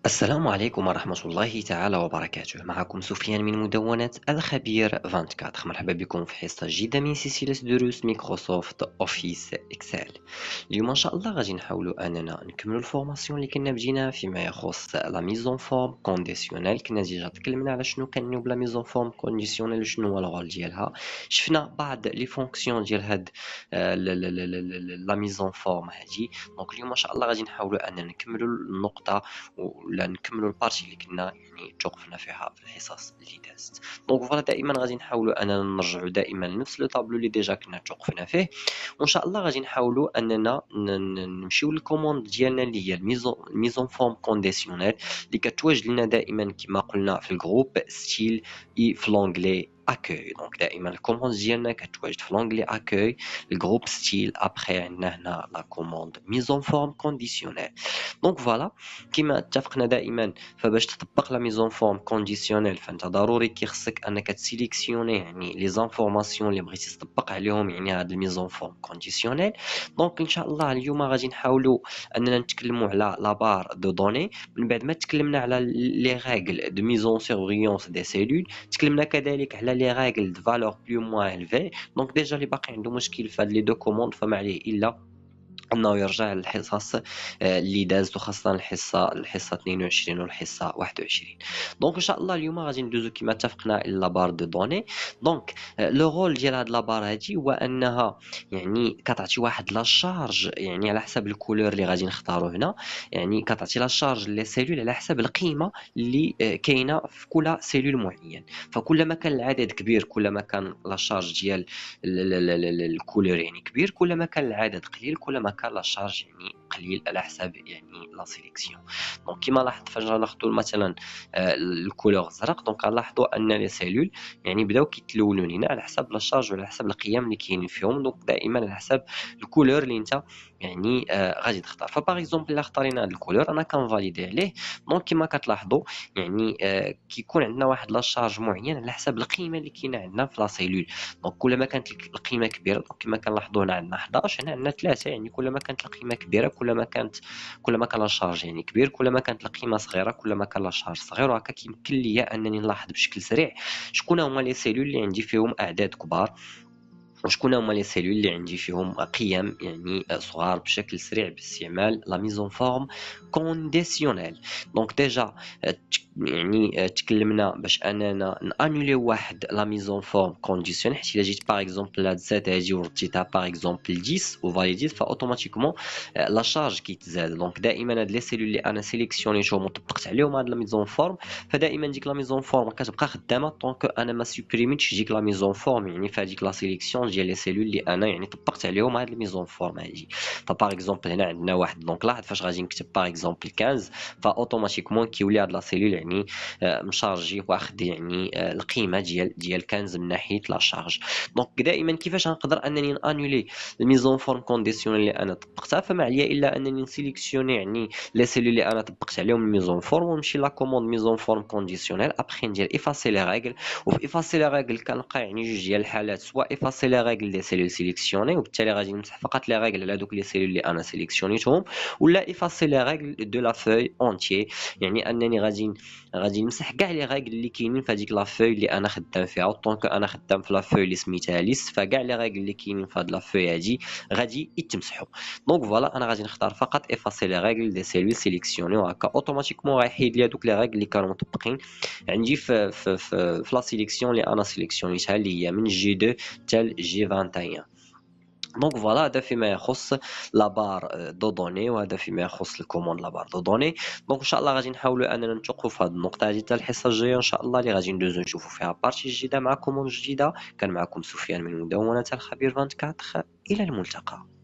السلام عليكم ورحمة الله تعالى وبركاته. معكم سفيان من مدونة الخبير 24. مرحبا بكم في حصة جديدة من سلسلة دروس مايكروسوفت أوفيس إكسل. اليوم إن شاء الله غادي نحاولوا أننا نكملوا الفورماسيون اللي كنا بدينا فيما يخص لا ميزون فورم كونديسيونيل. كنا ديجا تكلمنا على شنو كنعنيو بلا ميزون فورم كونديسيونيل وشنو هو الغول ديالها. شفنا بعض لي فونكسيون ديال هاد لا ميزون فورم هادي. دونك اليوم إن شاء الله غادي نحاولوا أننا نكملوا النقطة ولا نكملوا البارتي اللي كنا توقفنا فيها في الحصص اللي دازت. دونك فوالا دائما غادي نحاولوا اننا نرجعوا دائما لنفس لو طابلو اللي ديجا كنا توقفنا فيه، وان شاء الله غادي نحاولوا اننا نمشيو للكوموند ديالنا اللي هي الميزون فورم كونديسيونيل اللي كتواجد لنا دائما كما قلنا في الجروب ستيل اي في لونغلي accueil. دونك دائما الكوموند ديالنا كتواجد في لونغلي accueil الجروب ستيل ابخي عندنا هنا لا كوموند ميزون فورم كونديسيونيل. دونك فوالا كما اتفقنا دائما، فباش تطبق لا ميزون فورم كونديسيونيل فانت ضروري كيخصك انك تسيليكسيوني يعني لي زانفورماسيون اللي بغيتي تطبق عليهم يعني هاد الميزون فورم كونديسيونيل. دونك ان شاء الله اليوم غادي نحاولوا اننا نتكلموا على لا بار دو دوني. من بعد ما تكلمنا على لي ريغل دو ميزون سيرفيونس دي سيلول، تكلمنا كذلك على لي ريغل دو فالور بلو موان الفي. دونك ديجا اللي باقي عنده مشكل في هاد لي دو كوموند فما عليه الا انه يرجع للحصص اللي دازت، وخاصه الحصه 22 والحصه 21. دونك ان شاء الله اليوم غادي ندوزو كما اتفقنا الى بار دو دوني. دونك لو رول ديال هاد لابار هادي هو انها يعني كتعطي واحد لا شارج يعني على حسب الكولور اللي غادي نختارو هنا، يعني كتعطي لا شارج لي سيلول على حسب القيمه اللي كاينه في كل سيلول معين. فكلما كان العدد كبير كلما كان لا شارج ديال الكولور يعني كبير، كلما كان العدد قليل كلما كان لا شارج يعني قليل على حساب يعني لا سيليكسيون. دونك كيما لاحظت فاش غناخذوا مثلا الكولور الزرق، دونك غنلاحظوا ان لي سيلول يعني بداو كيتلونوا لينا على حساب لا شارج وعلى حساب القيم اللي كاينين فيهم. دونك دائما على حساب الكولور اللي انت يعني غادي تختار. فباغ اكزومبل الا اختارينا هذا الكولور انا كنفاليدي عليه. دونك كما كتلاحظوا يعني كيكون عندنا واحد لا شارج معين على حساب القيمه اللي كاينه عندنا في لا سيلول. دونك كلما كانت القيمه كبيره، دونك كما كنلاحظوا هنا عندنا 11 هنا عندنا 3، يعني كلما كانت القيمه كبيره كلما كان لا شارج يعني كبير، كلما كانت القيمه صغيره كلما كان لا شارج صغير. وهكا كيمكن ليا انني نلاحظ بشكل سريع شكون هما لي سيلول اللي عندي فيهم اعداد كبار وشكون هما لي سيلول اللي عندي فيهم قيم يعني صغار بشكل سريع باستعمال لا ميزون فورم كونديسيونيل. دونك ديجا يعني تكلمنا باش اننا نانوليو واحد لا ميزون فورم كونديسيونيل، حيت الا جيت باغ اكزومبل هاد زاد هادي ورديتها باغ اكزومبل 10 وفاليديت فاوتوماتيكمون لا شارج كيتزاد. دونك دائما هاد لي سيلول اللي انا سيليكسيونيتهم وطبقت عليهم هاد لا ميزون فورم فدائما ديك لا ميزون فورم كتبقى خدامه طونك انا ما سوبريميتش ديك لا ميزون فورم يعني في هذيك لا سيليكسيون ديال لي سيلول اللي انا يعني طبقت عليهم هاد الميزون فورم هادي. فباغ اكزومبل هنا عندنا واحد، دونك لاحظ فاش غادي نكتب باغ اكزومبل 15 فاوتوماتيكمون كيولي هاد لا سيلول يعني مشارجي واخد يعني القيمه ديال 15 من ناحيه لا شارج. دونك دائما كيفاش غنقدر انني انولي الميزون فورم كونديسيونيل اللي انا طبقتها؟ فما عليا الا انني نسيليكسيوني يعني لي سيلول اللي انا طبقت عليهم الميزون فورم ونمشي لا كوموند ميزون فورم كونديسيونيل ابخي ندير افاسي لي ريغل. وفي افاسي لي ريغل كنلقى يعني جوج ديال الحالات، سواء افاسي لي ريغل دي سيلول سيليكسيوني وبالتالي غادي نمسح فقط لي ريغل على دوك لي سيلول اللي انا سيليكسيونيتهم، ولا افاسي لي ريغل دو لا فوي اونتيي يعني انني غادي نمسح كاع لي ريغل اللي كاينين في هذيك لا فوي اللي انا خدام فيها. طونك انا خدام في لا فوي اللي سميتها ليست فكاع لي ريغل اللي كاينين في هاد لا فوي هادي غادي يتمسحوا. دونك فوالا انا غادي نختار فقط افاسي لي ريغل دي سيلول سيليكسيوني، وهكا اوتوماتيكمون غيحيد لي دوك لي ريغل اللي كانوا مطبقين عندي في لا سيليكسيون اللي انا سيليكسيونيتها اللي هي من جي 2 حتى جي 21. دونك فوالا هذا فيما يخص لا بار دو دوني، وهذا فيما يخص الكوموند لا بار دو دوني. دونك ان شاء الله غادي نحاولوا اننا نتوقفوا في هذه النقطه هذه حتى الحصه الجايه ان شاء الله اللي غادي ندوزو نشوفوا فيها بارتي جديده مع كوموند جديده. كان معكم سفيان من مدونه الخبير 24، الى الملتقى.